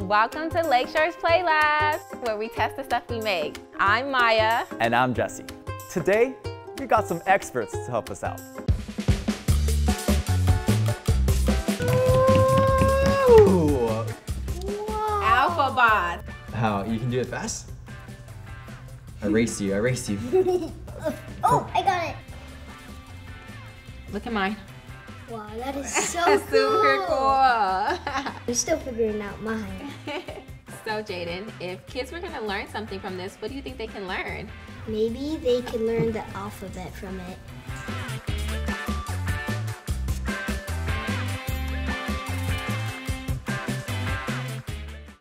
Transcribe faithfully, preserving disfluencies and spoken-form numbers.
Welcome to Lakeshore's Play Lab, where we test the stuff we make. I'm Maya. And I'm Jesse. Today, we got some experts to help us out. Ooh. Whoa. Alpha boss. How? You can do it fast? I race you, I race you. Oh, I got it. Look at mine. Wow, that is so cool. Super cool. I'm still figuring out mine. So Jaden, if kids were gonna learn something from this, what do you think they can learn? Maybe they can learn the alphabet from it.